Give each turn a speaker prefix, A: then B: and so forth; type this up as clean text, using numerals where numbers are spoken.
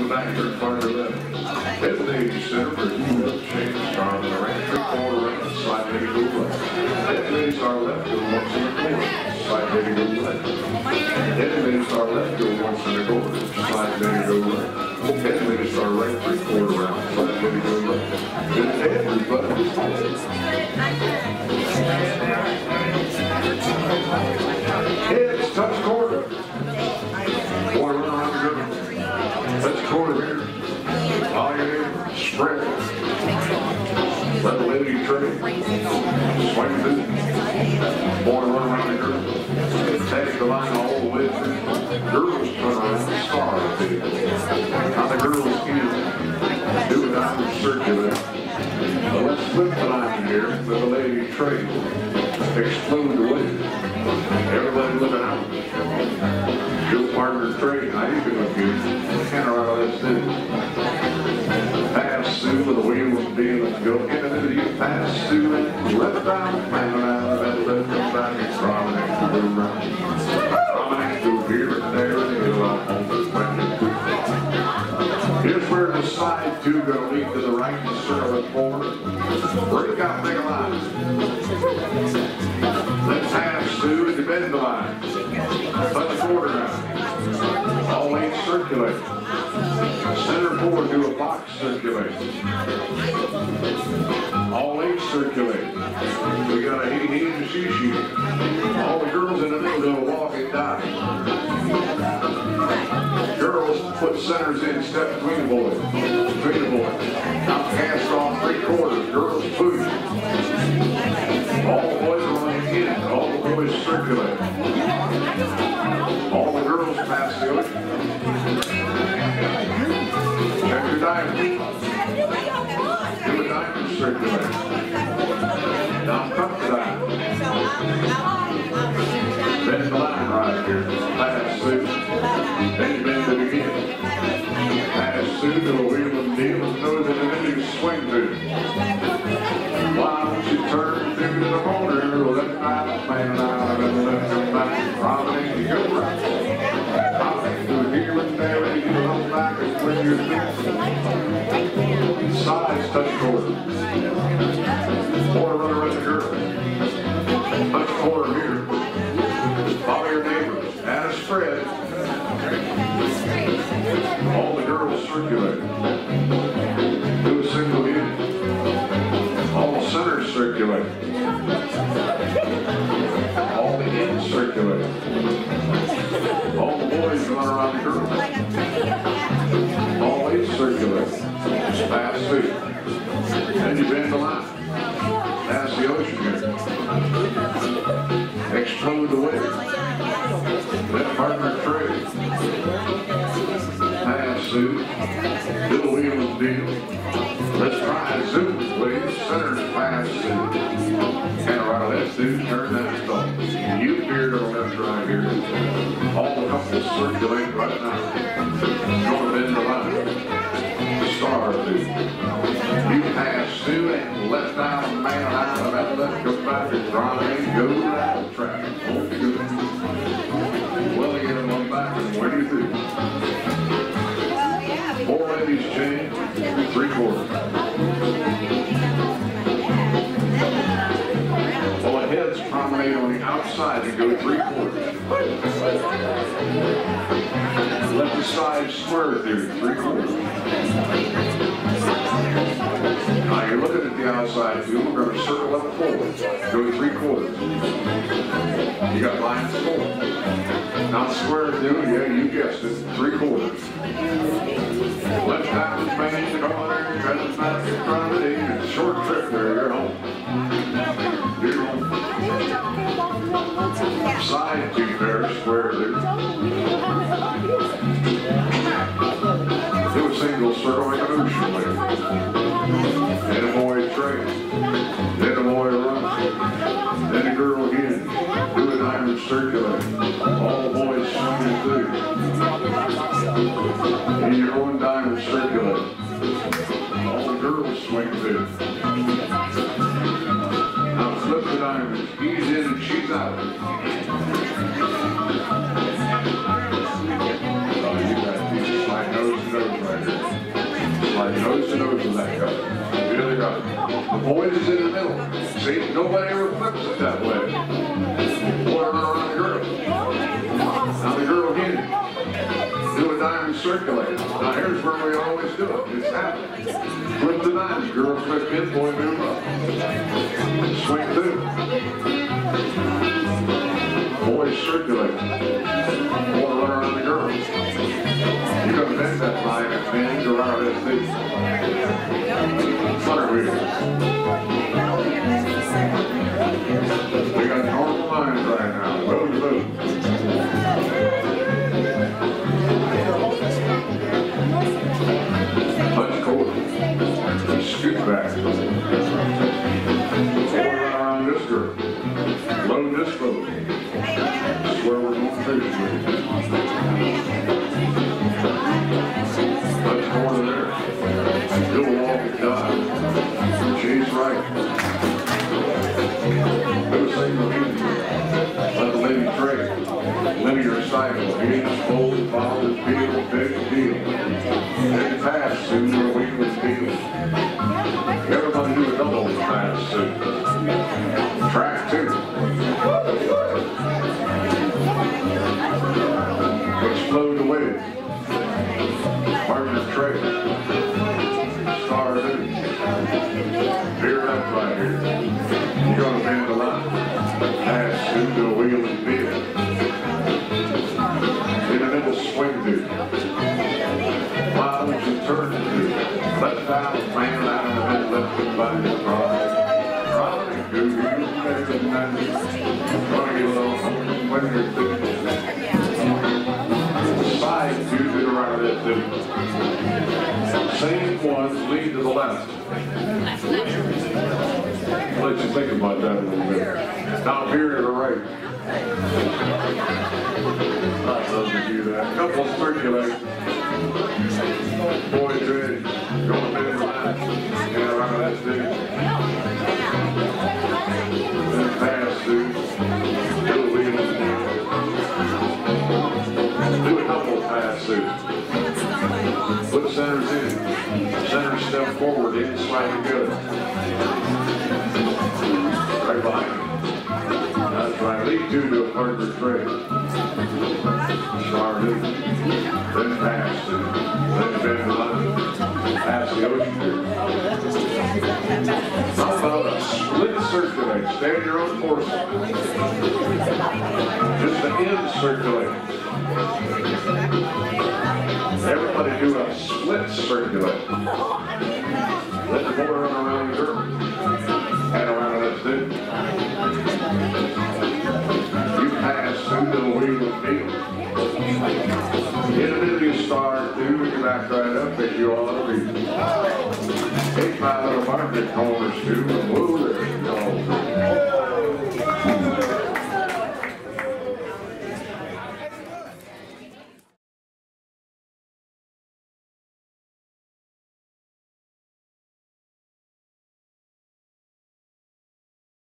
A: the back here, farther left. Head lady center for two left change. Star on the right, 3/4 right, side lady go left. Head lady star left, go once in the corner. Side lady go left. Head lady star left, go once in the corner. Side lady go left. Head lady star right, 3/4 round. Side lady go left. Good everybody. Heads touch quarter. Boy, run around the good. Touch quarter here. All you need, spread. Let the lady trade. Swing through. Boy, run around the girl. Take the line all the way through. Girls turn around the star. Now the girls can do it out and circulate. But let's flip the line here. Let the lady trade. Explode the way. Everybody looking out. Good partner trade. Now you can look good. Kind of right on this dude. Pass Sue with the wheel and deal and go into the you pass Sue and left down, man around, left come back and promenade to go around. Promenade to here and there and he'll on the here's where the side two go lead to the right and center of the forward. Break out, make a line. Let's have Sue and bend the line. Touch the quarter now. All eight circulate. Center forward, do a box circulate. All eight circulate. We got a he and a she. All the girls in the middle do a walk and dive. Girls put centers in, step between the boys. Between the boys. Now cast off 3/4. Girls push. All the boys are on the end. All the boys circulate. All the girls pass the ocean. Check your diamond. Do a diamond circulate. Now cut the diamond. Bend the line right here. Pass Sue. Then you bend it again. Pass Sue to a wheel and deal and nose in the middle swing through. Why don't you turn through to the corner? Left out, man out, and left come back. Promenade, you go right. Promenade to here and there, and you go back and when you're through. Sides touch quarter. Boy, run around the girl. Touch quarter here. Follow your neighbors. Add a spread. All the girls circulate. Do a single hit. All the centers circulate. All the ends circulate. All the boys run around the girl. All eight circulate. Pass Sue. Then you bend the line. Pass the ocean here. Explode the wave. Let partner trade. Pass Sue. Do the wheel and deal. Let's try Sue's wave. Centers pass Sue. And right left Sue. Turn that stop. You appear to the left right here. All the couples circulate right now. Going to bend the line. Star Sue. You pass Sue and left out, man out, about left, go back and promenade, go out the track. Okay, good. Well, they get them on back and where do you think? 4 ladies change, 3/4. Well, the heads promenade on the outside and go 3/4. Let the side square through 3/4. Now you're looking at the outside too. We're going to circle up forward. Go 3/4. You got lines forward. Not square through, yeah, you guessed it. 3/4. Left half is main to go there, right back in front of it. It's a short trip there, you're home. You're home. Side two there, square there. Do a single circle, make an ocean wave. Then a boy trade. Then a boy run. Then a girl again. Do a diamond circulate. All the boys swinging through. And you're going diamond circulate. All the girls swing through. Now flip the diamond. He's in and she's out. Oh, you got these like nose to nose right that guy. The other guy. The boys is in the middle. See, nobody ever flips it that way. Boy run around the girl. Now the girl again. Do a diamond circulator. Now here's where we always do it. It's happening. Flip the diamond. Girl flip in, boy move up. Swing through. Boys circulate. Boy run around the girl. You're going to bend that line and bend to around that seat. Flutter wheel. We got normal lines right now. Move, move. Punch cord. Scoot back. Forward around this girl. Low this boat. That's where we're going to finish with. Punch cord there. Do a walk and dive. She's right. Do the same again. Let the lady trade. Linear cycle. Gains, fold, follow, peel, big deal. Big pass, soon your wheel is peeled. Everybody do a double pass soon. Track 2. Explode the wave. Partner trade. Star do. Veer left right here. You're going to bend the line. Pass soon to a wheel and peel. In the middle, swing do. Miles and turn to. Left out, man out in the middle, left foot by the right. Right, do you better than that? Gonna get a little when you're thinking. Side two to the right of that two. Same ones lead to the left. I'll let you think about that a little bit. Now here to the right. Not those to do that. Couple circulate. Boys ready. Going to the line. Get around that stick. Then pass through. Do a wheel. Do a double pass through. Put centers in. Center step forward. In slide good. Right behind you. That's right. Lead two to a partner trade. Star do. Then pass through. Then bend the line. Pass the ocean here. How about a split circulate? Stay in your own course. Just the end circulate. Everybody do a split circulate. Let the boy run around the girl. And around that dude. You pass through the wheel of field. Intermediate star two, we can back right up, pick you all over. Take my little market corners too, and woo